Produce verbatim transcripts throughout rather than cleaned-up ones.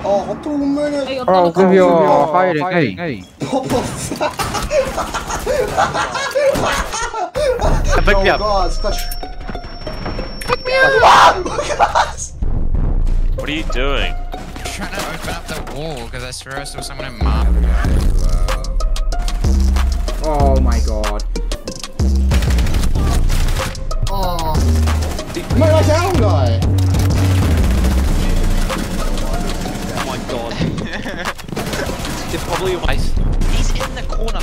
Oh, hold on a minute. Hey, Oh, give your hiding, hey. Hey. Pick me up. God, Scotch. Pick me up. What are you doing? I'm trying to open up the wall because I swear I saw someone in Mark. Oh my god. Oh. No, that down guy. Oh my god. They're probably ice. He's in the corner.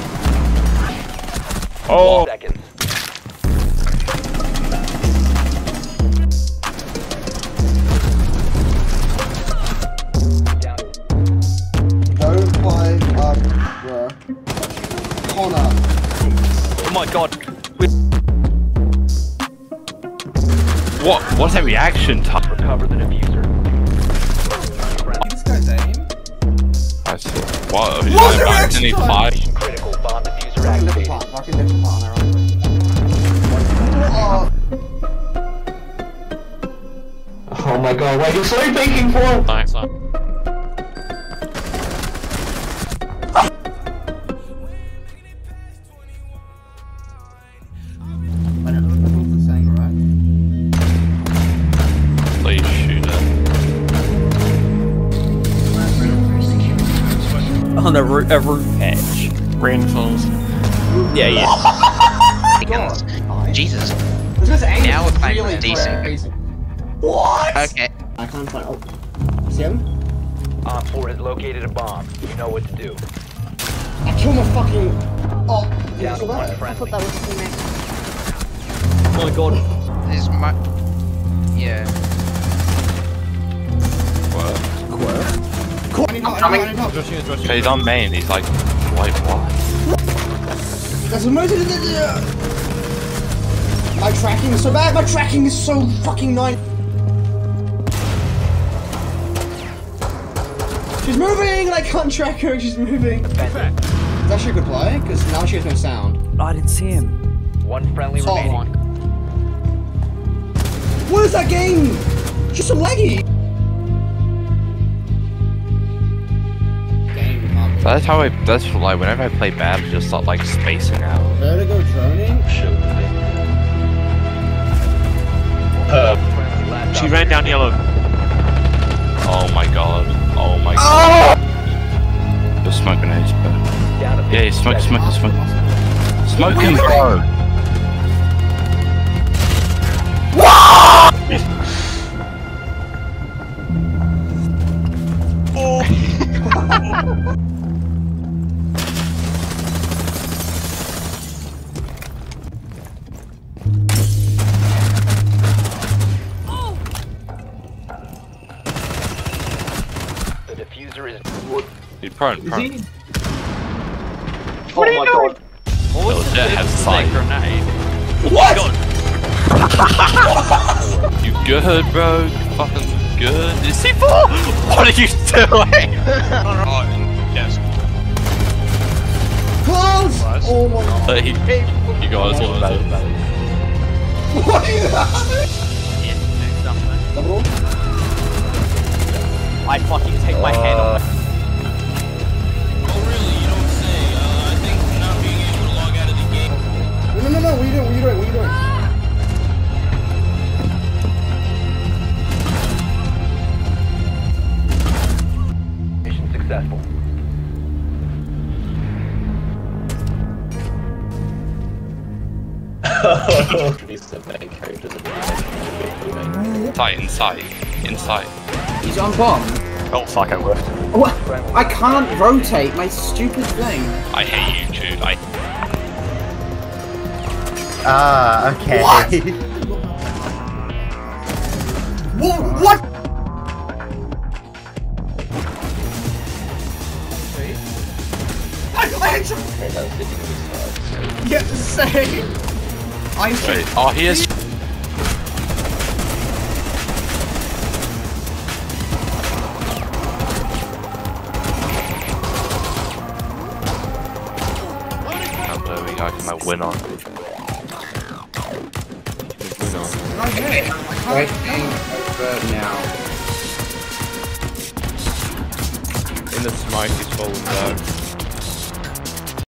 Oh. Seconds. Don't play up, bro. Connor. Oh my god. What? What's that reaction time? Recover the diffuser. This guy's aim? I see. What? What's the I reaction need time? five. Critical bomb diffuser Fucking different activated. part. Fucking different part. Oh my god, what are you so thinking for? Nice. Please shoot it. On a roof, a roof patch. Reinforced. Yeah, yeah. Jesus. Now we're playing really decent. What? Okay. I can't find. Oh. See him? Op four has located a bomb. You know what to do. I killed my fucking. Oh, you Down to saw one that? I friendly. thought that was the next. Oh my god. There's my. Yeah. What? I'm coming. Okay, he's on main. He's like, wait, what? There's a motor in there. My tracking is so bad. My tracking is so fucking nice. She's moving, and I can't track her. She's moving. It's actually a good play because now she has no sound. I didn't see him. One friendly Top remaining. one. What is that game? She's so laggy. That's how I. That's like whenever I play bad, I just start like spacing out. Vertigo droning. Shoot. Uh, she ran down yellow. Oh my god. Oh my god. Just smoke grenades, bro. Yeah, he's smoke, smoke, smoke. Smoking, bro. The diffuser is. Dude, prone, prone. Oh my god. Little jet has sight. Grenade. What? You good, bro? You fucking good? Is C four? What are you doing? Oh, yes. Close! Oh my god. Uh, he, you guys all know. What is that? Double? I fucking take my hand off. No, no, no, no. What are you doing? What are you doing? What are you doing? Mission successful. Inside, inside, inside. He's on bomb. Oh fuck, I whiffed. What? I can't rotate my stupid thing. I hate you, dude. I. Ah, okay. What? What? What? I, I hit you. Yeah, same. I Wait, hit. oh, he is. I'm doing. I can like win on. Win on. Right here. Right, aim over now. In the smoke, he's falling down.